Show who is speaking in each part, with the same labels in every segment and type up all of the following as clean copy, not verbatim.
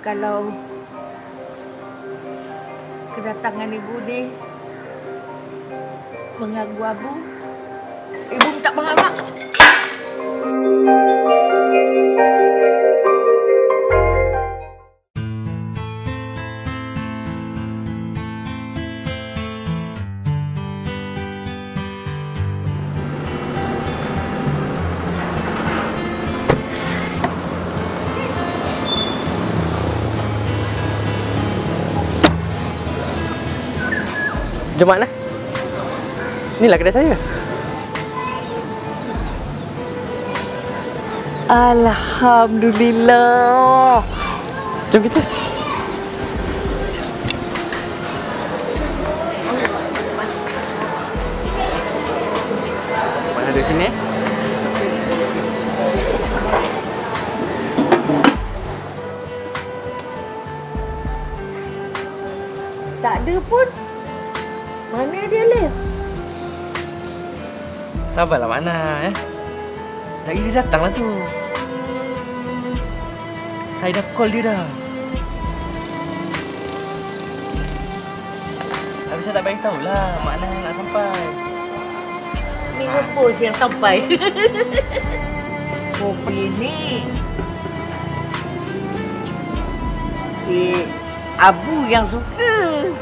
Speaker 1: Kalau kedatangan ibu ni mengganggu Abu, ibu minta maaf.
Speaker 2: Jom Mak Nah. Inilah kedai saya.
Speaker 1: Alhamdulillah.
Speaker 2: Jom kita. Mak Nah duduk sini.
Speaker 1: Tak ada pun. Mana dia, Lif?
Speaker 2: Sabarlah Mak Nah, Lagi dia datang lah tu. Saya dah call dia dah. Tapi saya tak bagi tahulah Mak Nah nak sampai.
Speaker 1: Ni rebus yang sampai. Kopi ni si Abu yang suka.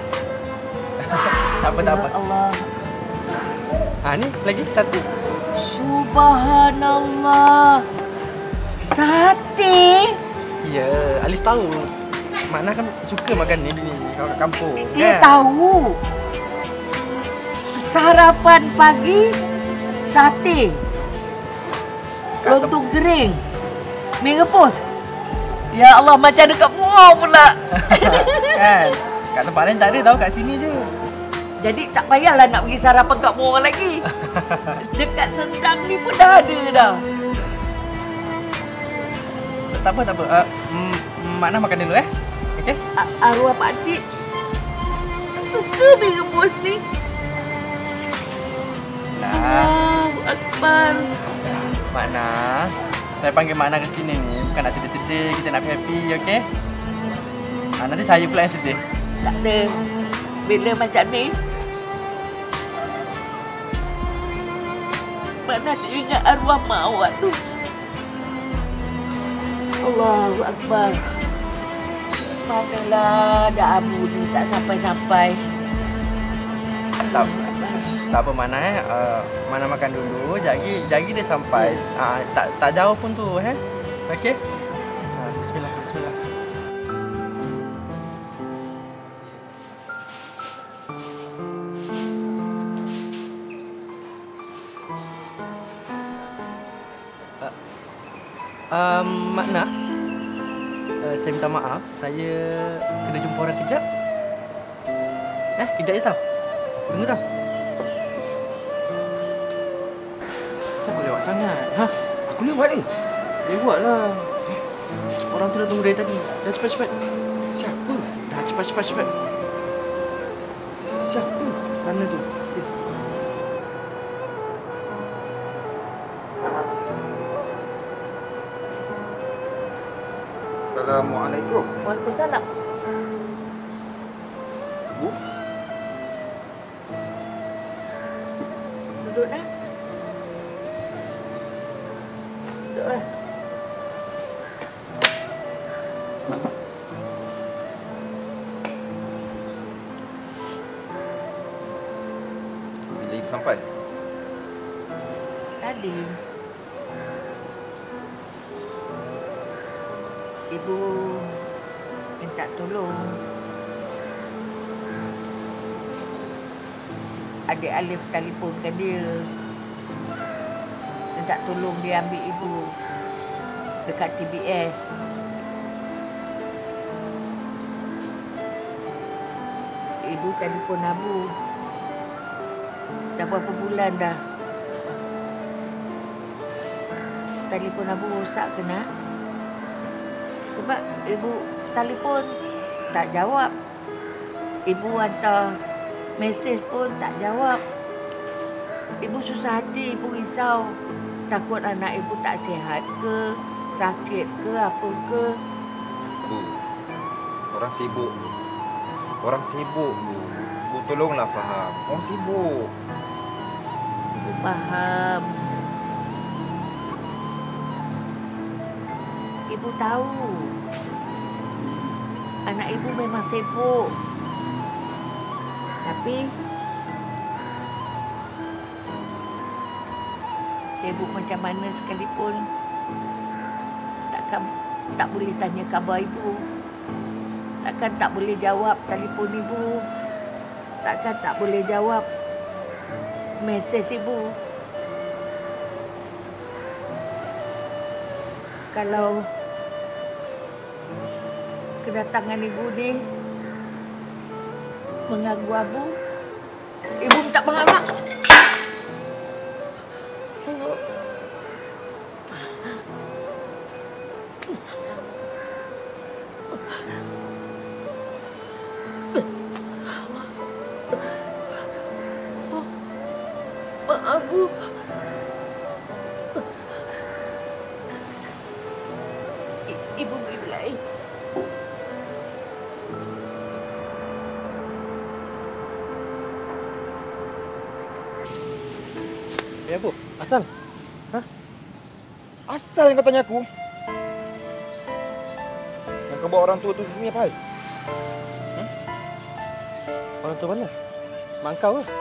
Speaker 2: Tak apa, tak apa.
Speaker 1: Allah.
Speaker 2: Ni lagi satu.
Speaker 1: Subhanallah. Sate?
Speaker 2: Ya, Alif tahu. Mak Nah kan suka makan ni kalau kat kampung.
Speaker 1: Dia tahu. Sarapan pagi sate. Lontong kering. Mi rebus. Ya Allah, macam dekat muar pula.
Speaker 2: Kan? Kat tempat lain tak ada tahu, kat sini je.
Speaker 1: Jadi tak payahlah nak pergi sarapan kat muar lagi. Dekat Sendang ni pun dah ada dah.
Speaker 2: Tak apa, tak apa. Mak Nah makan dulu Okey?
Speaker 1: Arwah pakcik suka mi rebus ni. Allahu Akbar.
Speaker 2: Mak Nah, saya panggil Mak Nah ke sini ni bukan nak sedih-sedih, kita nak happy, okey? Nanti saya pula yang sedih.
Speaker 1: Tak ada. Bila macam ni, Mak Nah teringat arwah mak awak tu. Allahu Akbar. Manalah dah Abu ni tak sampai-sampai.
Speaker 2: Tak apa Mak Nah Mak Nah makan dulu, jagi dia sampai. Tak jauh pun tu Okey? Bismillah. Mak Nah, saya minta maaf, saya kena jumpa orang kejap. Kejap je tau. Tunggu tau. Kenapa lewat sangat?
Speaker 3: Aku lewat ni.
Speaker 2: Lewat lah. Orang tu dah tunggu dari tadi. Dah cepat.
Speaker 3: Siapa?
Speaker 2: Dah cepat.
Speaker 3: Siapa? Sana tu. Assalamualaikum.
Speaker 1: Waalaikumsalam.
Speaker 3: Bu?
Speaker 1: Duduk dah. Duduklah.
Speaker 3: Bila ibu sampai?
Speaker 1: Tadi ibu minta tolong adik Alif telefonkan dia, minta tolong dia ambil ibu dekat TBS. Ibu telefon Abu dah berapa bulan dah. Telefon Abu rosak ke nak? Sebab ibu telefon tak jawab. Ibu hantar mesej pun tak jawab. Ibu susah hati, ibu risau. Takut anak ibu tak sihat ke, sakit ke, apa ke.
Speaker 3: Bu, Orang sibuk. Orang sibuk, Bu. Bu tolonglah faham. Orang sibuk.
Speaker 1: Ibu faham. Ibu tahu. Anak ibu memang sibuk. Tapi sibuk macam mana sekalipun tak boleh tanya khabar ibu. Takkan tak boleh jawab telefon ibu. Takkan tak boleh jawab mesej ibu. Kalau kedatangan ibu ni mengganggu Abu, ibu minta maaf. Maaf, Bu. Ibu Iblai.
Speaker 3: Ya, Bu. Asal? Hah? Asal yang kau tanya aku? Yang kau bawa orang tua tu ke sini apa hal?
Speaker 2: Orang tua mana? Mak kau ke?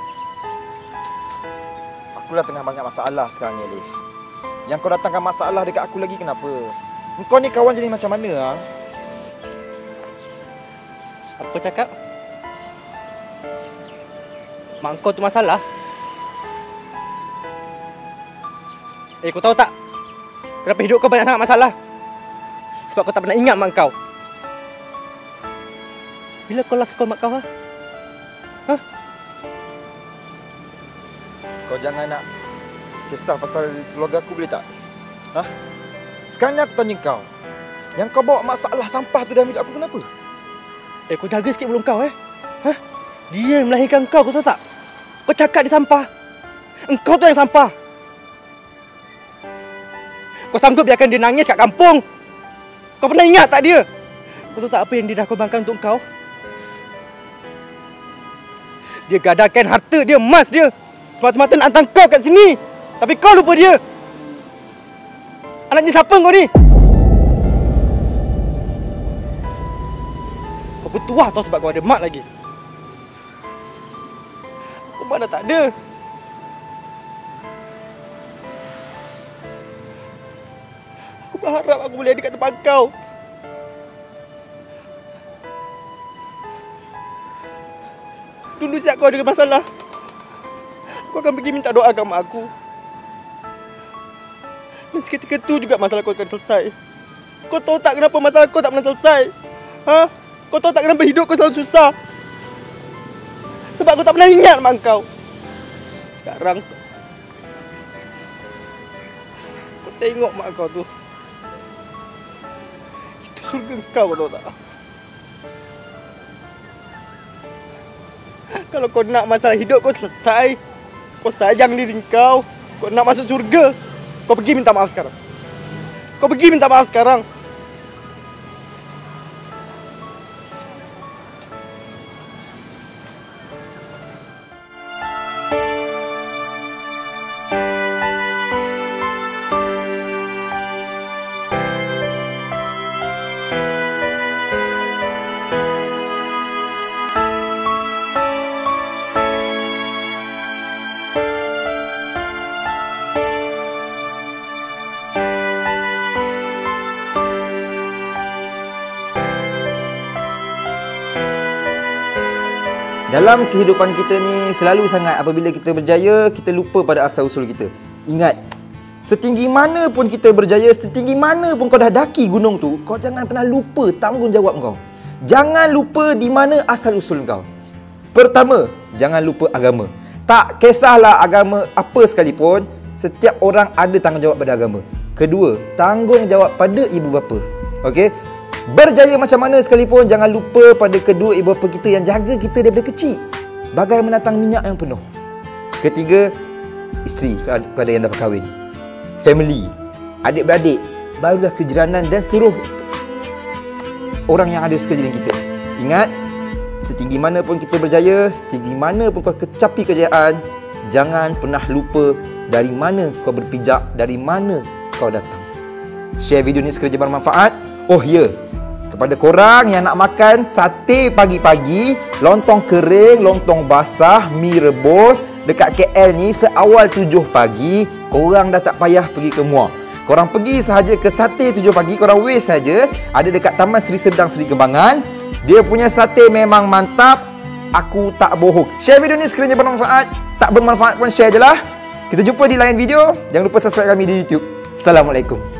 Speaker 3: Aku dah tengah banyak masalah sekarang ni, Alif. Yang kau datangkan masalah dekat aku lagi kenapa? Kau ni kawan jadi macam mana, ha?
Speaker 2: Apa cakap? Mak kau tu masalah? Kau tahu tak? Kenapa hidup kau banyak sangat masalah? Sebab kau tak pernah ingat mak kau. Bila kau last call mak kau, ha? Hah?
Speaker 3: Kau jangan nak kisah pasal keluarga aku boleh tak? Ha? Sekarang ni aku tanya kau. Yang kau bawa masalah sampah tu dalam hidup aku kenapa?
Speaker 2: Kau jaga sikit mulut kau, Ha? Dia yang melahirkan kau tahu tak? Kau cakap dia sampah. Engkau tu yang sampah. Kau sanggup biarkan dia nangis kat kampung? Kau pernah ingat tak dia? Kau tahu tak apa yang dia dah korbankan untuk kau? Dia gadaikan harta dia, emas dia, semata-mata nak hantar kau kat sini. Tapi kau lupa dia. Anaknya siapa kau ni? Kau bertuah tau sebab kau ada mak lagi. Kau mak dah tak ada. Aku berharap aku boleh ada kat tempat kau. Dulu siap kau ada masalah, kau akan pergi minta doa kat mak aku. Dan seketika tu juga masalah kau akan selesai. Kau tahu tak kenapa masalah kau tak pernah selesai? Ha? Kau tahu tak kenapa hidup kau selalu susah? Sebab kau tak pernah ingat mak kau. Sekarang kau tengok mak kau tu. Itu surga kau tahu tak? Kalau kau nak masalah hidup kau selesai, kau sayang diri kau nak masuk syurga, kau pergi minta maaf sekarang. Kau pergi minta maaf sekarang.
Speaker 3: Dalam kehidupan kita ni selalu sangat apabila kita berjaya, kita lupa pada asal usul kita. Ingat, setinggi mana pun kita berjaya, setinggi mana pun kau dah daki gunung tu, kau jangan pernah lupa tanggungjawab kau. Jangan lupa di mana asal usul kau. Pertama, jangan lupa agama. Tak kisahlah agama apa sekalipun, setiap orang ada tanggungjawab pada agama. Kedua, tanggungjawab pada ibu bapa. Okey? Berjaya macam mana sekalipun, jangan lupa pada kedua ibu bapa kita yang jaga kita daripada kecil, bagai menatang minyak yang penuh. Ketiga, isteri kepada yang dah berkahwin. Family, adik-beradik, barulah kejiranan dan seluruh orang yang ada sekeliling kita. Ingat, setinggi mana pun kita berjaya, setinggi mana pun kau kecapi kejayaan, jangan pernah lupa dari mana kau berpijak, dari mana kau datang. Share video ni sekiranya bermanfaat. Oh ya, kepada korang yang nak makan sate pagi-pagi, lontong kering, lontong basah, mi rebus dekat KL ni seawal 7 pagi, korang dah tak payah pergi ke Muar. Korang pergi sahaja ke Sate 7 pagi, korang waste saja. Ada dekat Taman Seri Sedang, Seri Kembangan. Dia punya sate memang mantap. Aku tak bohong. Share video ni sekiranya bermanfaat. Tak bermanfaat pun share je lah. Kita jumpa di lain video. Jangan lupa subscribe kami di YouTube. Assalamualaikum.